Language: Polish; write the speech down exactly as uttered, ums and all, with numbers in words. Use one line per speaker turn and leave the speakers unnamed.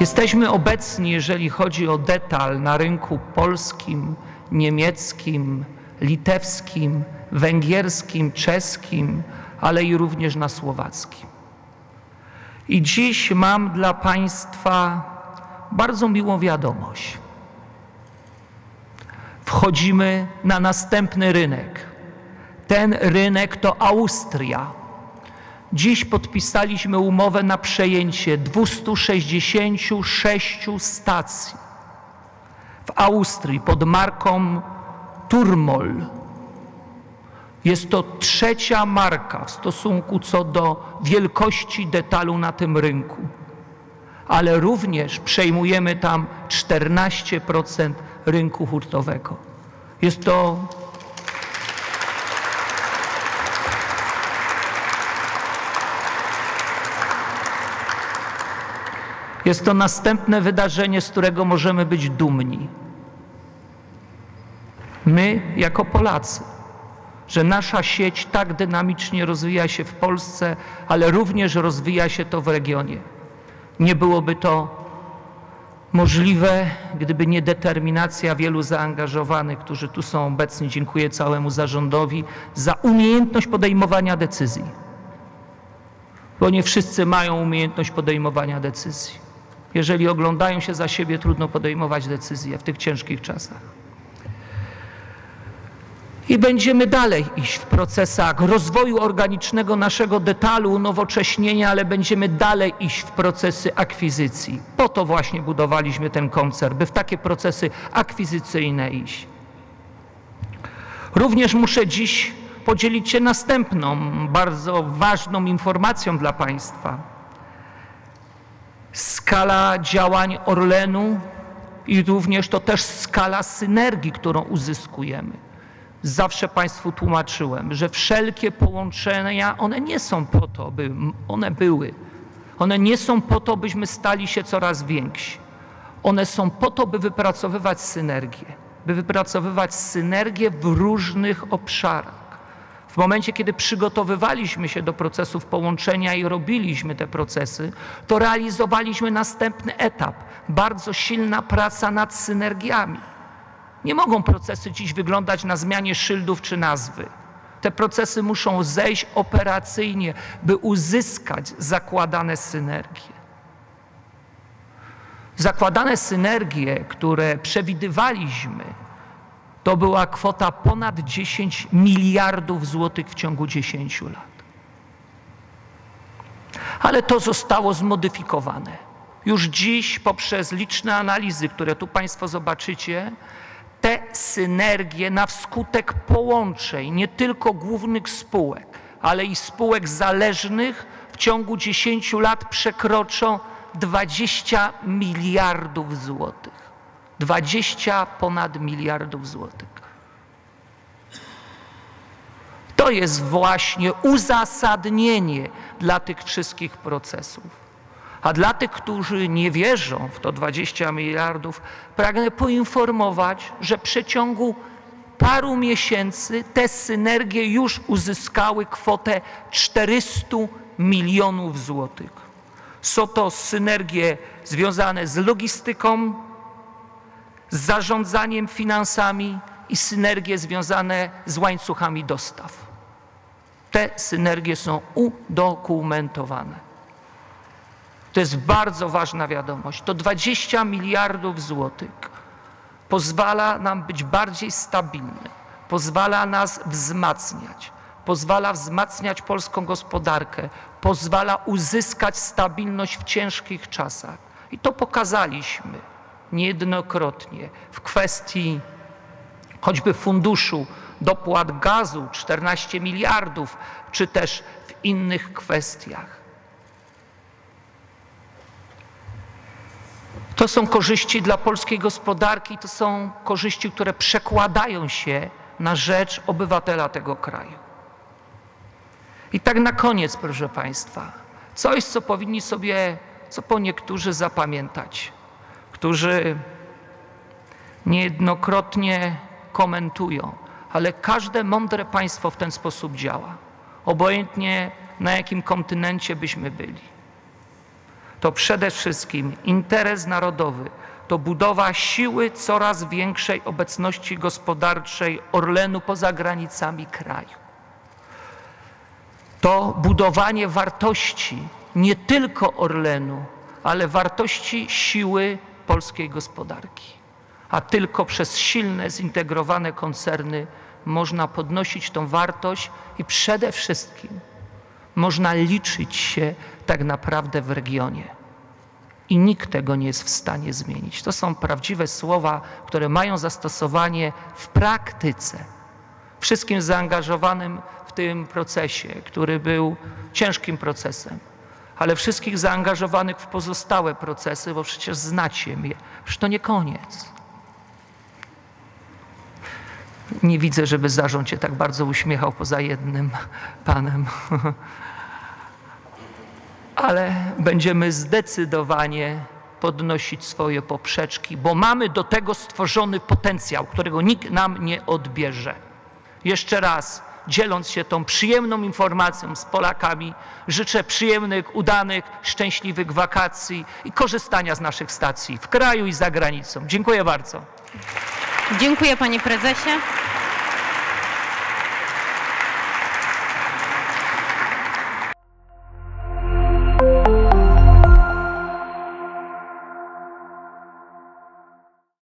Jesteśmy obecni, jeżeli chodzi o detal, na rynku polskim, niemieckim, litewskim, węgierskim, czeskim, ale i również na słowackim. I dziś mam dla Państwa bardzo miłą wiadomość. Wchodzimy na następny rynek. Ten rynek to Austria. Dziś podpisaliśmy umowę na przejęcie dwustu sześćdziesięciu sześciu stacji w Austrii pod marką Turmol. Jest to trzecia marka w stosunku co do wielkości detalu na tym rynku, ale również przejmujemy tam czternaście procent rynku hurtowego. Jest to Jest to następne wydarzenie, z którego możemy być dumni. My, jako Polacy, że nasza sieć tak dynamicznie rozwija się w Polsce, ale również rozwija się to w regionie. Nie byłoby to możliwe, gdyby nie determinacja wielu zaangażowanych, którzy tu są obecni. Dziękuję całemu zarządowi za umiejętność podejmowania decyzji. Bo nie wszyscy mają umiejętność podejmowania decyzji. Jeżeli oglądają się za siebie, trudno podejmować decyzje w tych ciężkich czasach. I będziemy dalej iść w procesach rozwoju organicznego naszego detalu, unowocześnienia, ale będziemy dalej iść w procesy akwizycji. Po to właśnie budowaliśmy ten koncern, by w takie procesy akwizycyjne iść. Również muszę dziś podzielić się następną, bardzo ważną informacją dla Państwa. Skala działań Orlenu i również to też skala synergii, którą uzyskujemy. Zawsze Państwu tłumaczyłem, że wszelkie połączenia, one nie są po to, by one były. One nie są po to, byśmy stali się coraz więksi. One są po to, by wypracowywać synergię. By wypracowywać synergię w różnych obszarach. W momencie, kiedy przygotowywaliśmy się do procesów połączenia i robiliśmy te procesy, to realizowaliśmy następny etap. Bardzo silna praca nad synergiami. Nie mogą procesy dziś wyglądać na zmianie szyldów czy nazwy. Te procesy muszą zejść operacyjnie, by uzyskać zakładane synergie. Zakładane synergie, które przewidywaliśmy, to była kwota ponad dziesięć miliardów złotych w ciągu dziesięciu lat. Ale to zostało zmodyfikowane. Już dziś poprzez liczne analizy, które tu Państwo zobaczycie, te synergie na wskutek połączeń nie tylko głównych spółek, ale i spółek zależnych w ciągu dziesięciu lat przekroczą dwadzieścia miliardów złotych. dwadzieścia ponad miliardów złotych. To jest właśnie uzasadnienie dla tych wszystkich procesów. A dla tych, którzy nie wierzą w to dwadzieścia miliardów, pragnę poinformować, że w przeciągu paru miesięcy te synergie już uzyskały kwotę czterysta milionów złotych. Są to synergie związane z logistyką, z zarządzaniem finansami i synergie związane z łańcuchami dostaw. Te synergie są udokumentowane. To jest bardzo ważna wiadomość. To dwadzieścia miliardów złotych pozwala nam być bardziej stabilny, pozwala nas wzmacniać, pozwala wzmacniać polską gospodarkę, pozwala uzyskać stabilność w ciężkich czasach. I to pokazaliśmy niejednokrotnie w kwestii choćby funduszu dopłat gazu czternaście miliardów, czy też w innych kwestiach. To są korzyści dla polskiej gospodarki, to są korzyści, które przekładają się na rzecz obywatela tego kraju. I tak na koniec, proszę Państwa, coś, co powinni sobie, co po niektórzy zapamiętać, którzy niejednokrotnie komentują, ale każde mądre państwo w ten sposób działa, obojętnie na jakim kontynencie byśmy byli. to przede wszystkim interes narodowy, to budowa siły coraz większej obecności gospodarczej Orlenu poza granicami kraju. To budowanie wartości nie tylko Orlenu, ale wartości siły polskiej gospodarki. A tylko przez silne, zintegrowane koncerny można podnosić tą wartość i przede wszystkim można liczyć się tak naprawdę w regionie. I nikt tego nie jest w stanie zmienić. To są prawdziwe słowa, które mają zastosowanie w praktyce. Wszystkim zaangażowanym w tym procesie, który był ciężkim procesem, ale wszystkich zaangażowanych w pozostałe procesy, bo przecież znacie mnie, przecież to nie koniec. Nie widzę, żeby zarząd się tak bardzo uśmiechał poza jednym panem. Ale będziemy zdecydowanie podnosić swoje poprzeczki, bo mamy do tego stworzony potencjał, którego nikt nam nie odbierze. Jeszcze raz, dzieląc się tą przyjemną informacją z Polakami, życzę przyjemnych, udanych, szczęśliwych wakacji i korzystania z naszych stacji w kraju i za granicą. Dziękuję bardzo.
Dziękuję, panie prezesie.